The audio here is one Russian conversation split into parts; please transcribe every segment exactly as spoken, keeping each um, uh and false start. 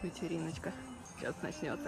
вечериночка сейчас начнется.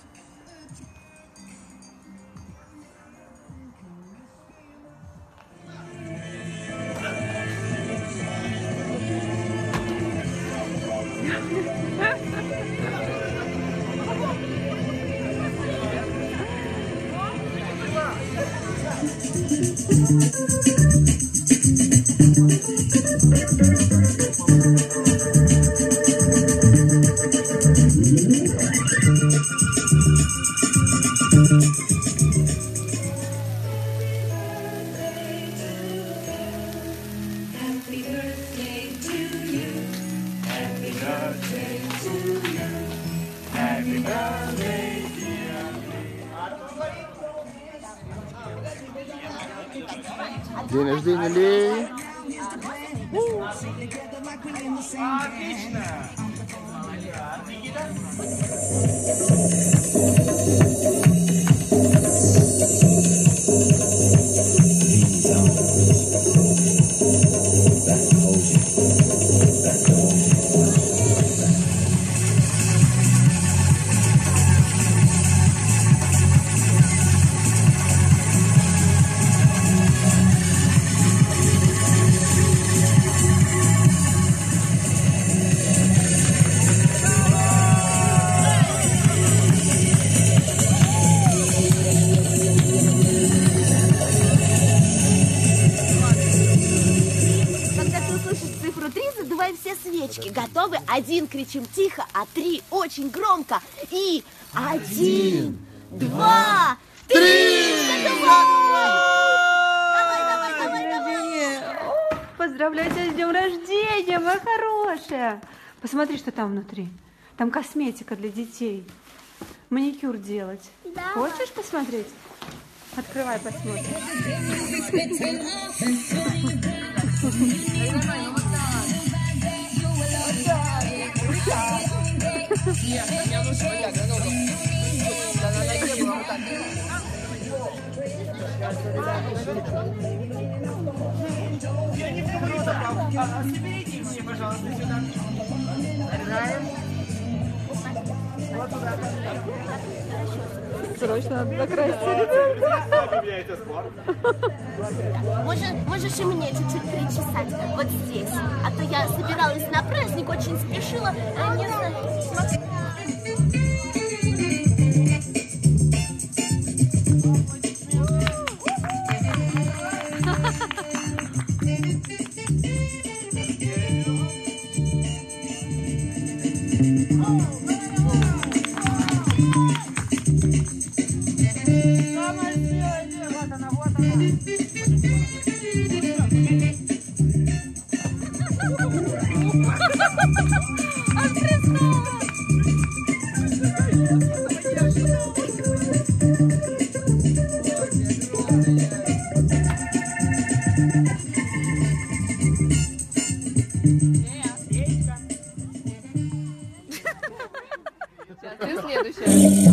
День рождения, Лей! Отлично! Готовы? Один кричим тихо, а три очень громко. И один, два, три! Давай, давай, давай, давай! Поздравляю тебя с днем рождения, моя хорошая! Посмотри, что там внутри. Там косметика для детей. Маникюр делать. Да. Хочешь посмотреть? Открывай, посмотрим. Я не говорю такого. А соберите мне, пожалуйста, сюда. Вот туда. Срочно надо накрасить. Можешь, можешь и мне чуть-чуть причесать вот здесь. А то я собиралась на праздник, очень спешила. А не знаю. Ты следующая.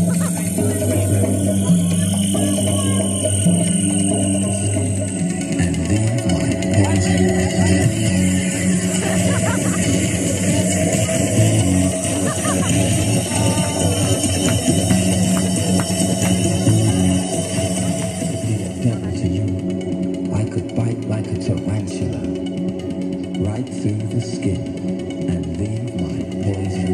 Right through the skin and leave my poison.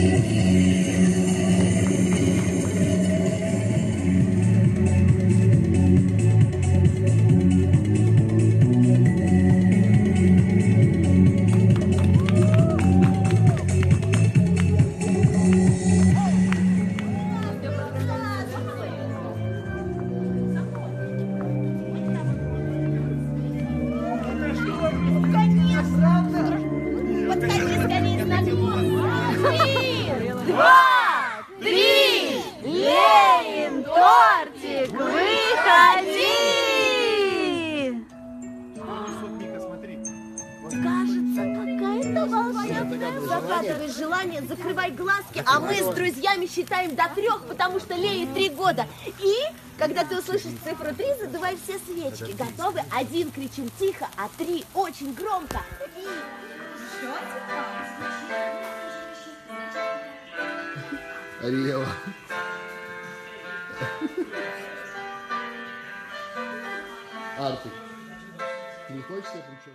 Загадывай желание, закрывай глазки, а мы с друзьями считаем до трех, потому что Лее три года. И, когда ты услышишь цифру три, задувай все свечки. Готовы? Один кричим тихо, а три очень громко. И... Рева. Артик, ты не хочешь себе прическу?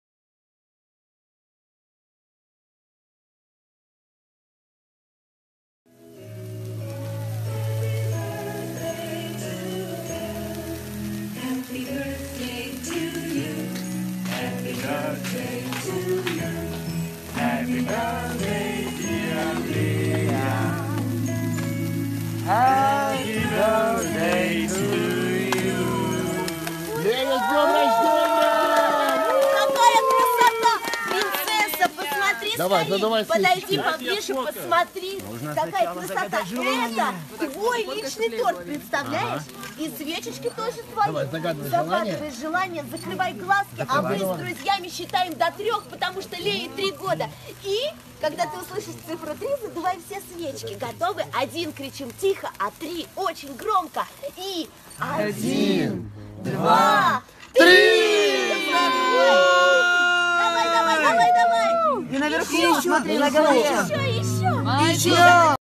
Лея, с днем рождения! Какая красота! Принцесса, посмотри Давай, скорее. задувай Подойди свечечки. поближе, посмотри. Какая красота. Это твой личный торт, представляешь? И свечечки тоже твои. Давай, загадывай Загадывай желание, закрывай глазки, а мы с друзьями считаем до трех, потому что Лее три года. И когда ты услышишь цифру три, задувай все свечки. Готовы? Один кричим тихо, а три очень громко. И один, два, три! Давай, давай, давай, давай! И наверху, смотри, на голове. Еще, еще! Еще!